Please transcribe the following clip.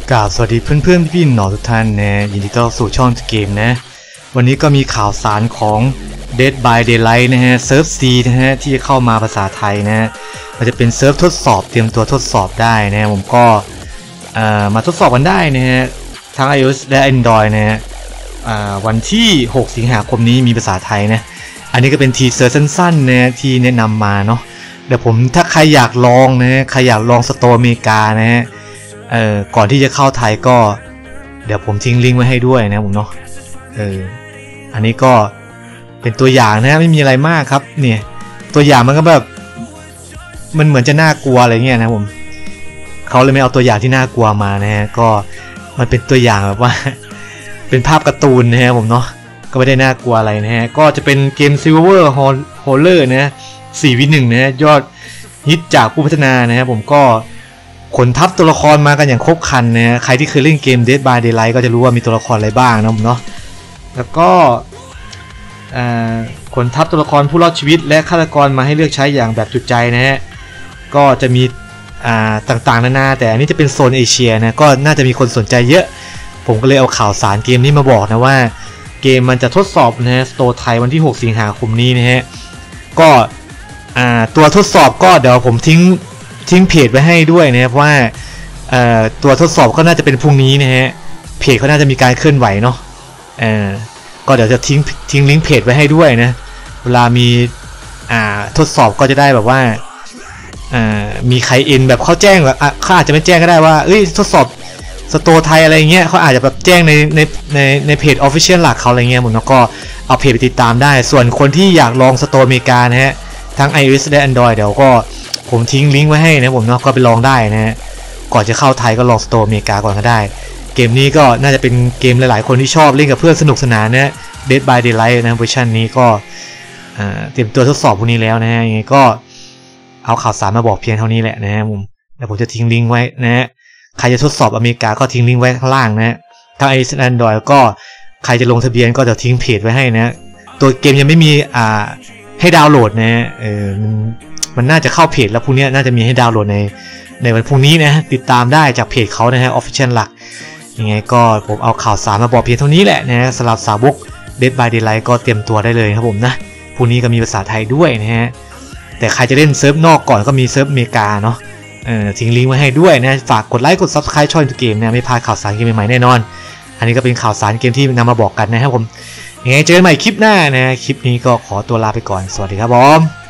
กราบสวัสดีเพื่อนพี่หนอทุกท่านนะยินดีต้อนรับสู่ช่องเกมนะวันนี้ก็มีข่าวสารของ Dead by Daylight นะฮะเซิร์ฟ C นะฮะที่จะเข้ามาภาษาไทยนะมันจะเป็นเซิร์ฟทดสอบเตรียมตัวทดสอบได้นะผมก็มาทดสอบกันได้นะฮะทั้ง iOS และ Android นะฮะวันที่6 สิงหาคมนี้มีภาษาไทยนะอันนี้ก็เป็นทีเซอร์สั้นๆนะที่แนะนำมาเนาะเดี๋ยวผมถ้าใครอยากลองนะใครอยากลองสโตร์อเมริกานะฮะก่อนที่จะเข้าไทยก็เดี๋ยวผมทิ้งลิงก์ไว้ให้ด้วยนะผมเนาะอันนี้ก็เป็นตัวอย่างนะไม่มีอะไรมากครับเนี่ยตัวอย่างมันก็แบบมันเหมือนจะน่ากลัวอะไรเงี้ยนะผมเขาเลยไม่เอาตัวอย่างที่น่ากลัวมานะฮะก็มันเป็นตัวอย่างแบบว่าเป็นภาพการ์ตูนนะฮะผมเนาะก็ไม่ได้น่ากลัวอะไรนะฮะก็จะเป็นเกม Silver Horror นะ4v1 นะฮะยอดฮิตจากผู้พัฒนานะฮะผมก็ขนทัพตัวละครมากันอย่างครบครันนะฮะใครที่เคยเล่นเกม Dead by Daylight ก็จะรู้ว่ามีตัวละครอะไรบ้างนะผมเนาะแล้วก็ขนทัพตัวละครผู้รอดชีวิตและฆาตกรมาให้เลือกใช้อย่างแบบจุใจนะฮะก็จะมีต่างๆนานาแต่อันนี้จะเป็นโซนเอเชียนะก็น่าจะมีคนสนใจเยอะผมก็เลยเอาข่าวสารเกมนี้มาบอกนะว่าเกมมันจะทดสอบนะฮะสโตร์ไทยวันที่6 สิงหาคมนี้นะฮะก็ตัวทดสอบก็เดี๋ยวผมทิ้งเพจไว้ให้ด้วยนะครับว่าตัวทดสอบก็น่าจะเป็นพรุ่งนี้นะฮะเพจเขาน่าจะมีการเคลื่อนไหวเนาะก็เดี๋ยวจะทิ้งลิงก์เพจไว้ให้ด้วยนะเวลามีทดสอบก็จะได้แบบว่ามีใครเอ็นแบบเขาแจ้งแบบเขาอาจจะไม่แจ้งก็ได้ว่าทดสอบสโตร์ไทยอะไรเงี้ยเขาอาจจะแบบแจ้งในเพจ Official หลักเขาอะไรเงี้ยผมแล้วก็เอาเพจไปติดตามได้ส่วนคนที่อยากลองสโตร์อเมริกานะฮะทั้ง iOS และ Android เดี๋ยวก็ผมทิ้งลิงก์ไว้ให้นะผมเนาะก็ไปลองได้นะฮะก่อนจะเข้าไทยก็ลองสโตร์อเมริกาก่อนก็ได้เกมนี้ก็น่าจะเป็นเกมหลายๆคนที่ชอบเล่นกับเพื่อนสนุกสนานนะ Dead by Daylight นะเวอร์ชันนี้ก็เตรียมตัวทดสอบพวกนี้แล้วนะฮะยังไงก็เอาข่าวสารมาบอกเพียงเท่านี้แหละนะฮะผมจะทิ้งลิงก์ไว้นะฮะใครจะทดสอบอเมริกาก็ทิ้งลิงก์ไว้ข้างล่างนะฮะถ้า iOS Android ก็ใครจะลงทะเบียนก็จะทิ้งเพจไว้ให้นะตัวเกมยังไม่มีให้ดาวน์โหลดนะฮะมันน่าจะเข้าเพจแล้วพรุ่งนี้น่าจะมีให้ดาวน์โหลดในวันพรุ่งนี้นะติดตามได้จากเพจเขานะฮะ Official หลักยังไงก็ผมเอาข่าวสารมาบอกเพียงเท่านี้แหละนะฮะสำหรับสาวก Dead by Daylight ก็เตรียมตัวได้เลยครับผมนะพรุ่งนี้ก็มีภาษาไทยด้วยนะฮะแต่ใครจะเล่นเซิร์ฟนอกก่อนก็มีเซิร์ฟอเมริกาเนาะทิ้งลิงก์ไว้ให้ด้วยนะฝากกดไลค์กด Subscribe ช่องเกมนะไม่พลาดข่าวสารเกมใหม่ๆแน่นอนอันนี้ก็เป็นข่าวสารเกมที่นำมาบอกกันนะครับผมยังไงเจอกันใหม่คลิปหน้านะคลิปนี้ก็ขอตัวลาไปก่อนสวัสดีครับผม